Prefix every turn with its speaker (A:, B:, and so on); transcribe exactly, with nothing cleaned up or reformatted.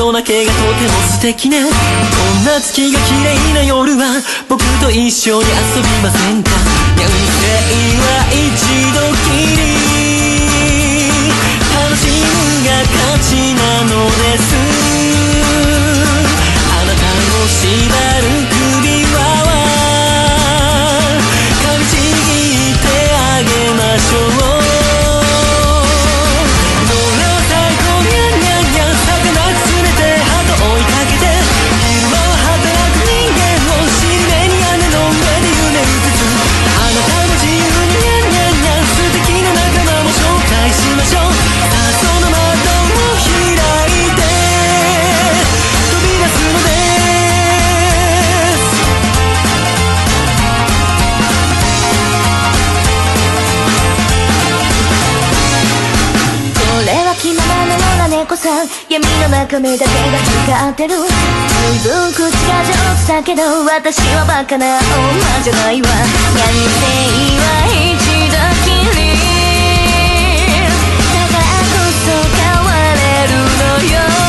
A: 夜だけがとても素敵ね。こんな月が綺麗な夜は僕と一緒に遊びませんか。ニャンセイは一度きり、楽しむが勝ちなのです。あなたの縛る首輪は噛みちぎってあげましょう。
B: 闇の中目だけが光ってる。随分口が上手だけど私はバカな女じゃないわ。ニャンセイは一度きりだからこそ変われるのよ。